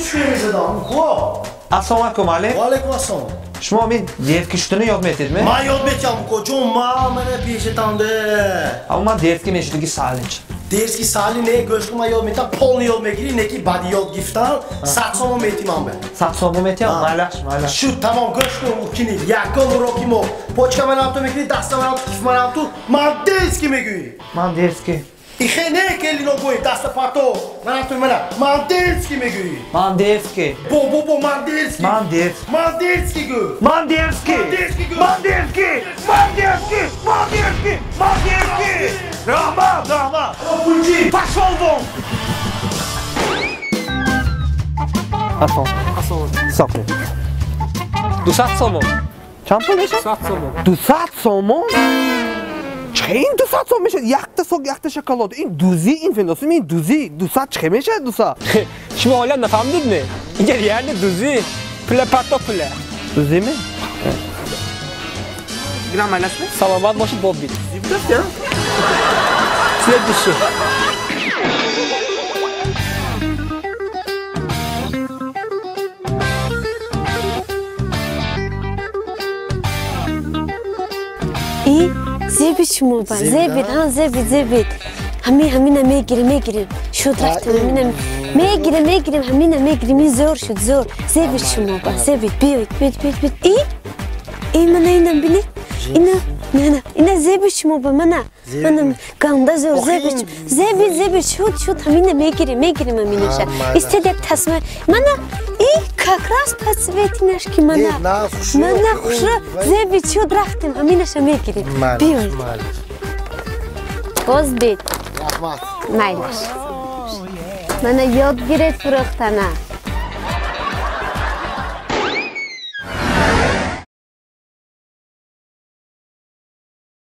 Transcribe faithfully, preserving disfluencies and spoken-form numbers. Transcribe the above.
tushmaymiz adam. Xo'p. Assalomu alaykum Ali. Va alaykum assalom. Shuma men devki shutini yodma etdingmi? Men yod etganman ko'chim, men mana peshatamda. Ammo men devki men shuniki salinch. Derski sali ne go'shtni men yod etam, polni yod megiri, neki badi yod giftan, sakson metiman ben. sakson metyam, maylash, maylash. Shu tamam go'shtni ukini, yakon urokimo. Pochka men avto megiri, dasta men avto, kif men avto, men derski megiri. Men devki. Ihe ne keli no goy, dasta pato. Men avto men, men derski megiri. Men devki. Bo bo bo men derski. Men dev. Men derski go. Men devki. Men derski go. Men devki. Men devki. Men devki. Men devki. Rahmat, rahmat. Pulci. Pashol von. Attends. Sortez. دویست سومون چند پول میشه؟ دویست سومون دویست سومون؟ چه این دویست سومون میشه؟ یک تا سوگ یک تا شکلات این دوزی این فندوسی این دوزی دویست چه میشه دویست؟ شما حالا نفهمید نه؟ اینجا یعنی دوزی پله پاتو پله دوزی می؟ گرام مالش می؟ سلامت باشید باب بید دوست یا؟ سلام دوستو ای زبید شما با زبید ها زبید زبید همین همین میگیریم میگیریم شد رفتم همین میگیریم میگیریم همین میگیریم این زور شد زور زبید شما با زبید بیاید بیاید بیاید بیاید ای ای من اینم بینید اینا نه نه اینا زبید شما با منه منم گنده زور زبید زبید زبید شد شد همین میگیریم میگیریم همینش استدیک تصمیم منه ای کاکراس پسویتینش کی منه منه خوش زبید شد رفتم همینش میگیریم بیاید باز بید Rahmat. مایلش منه یاد گیرید فروختنه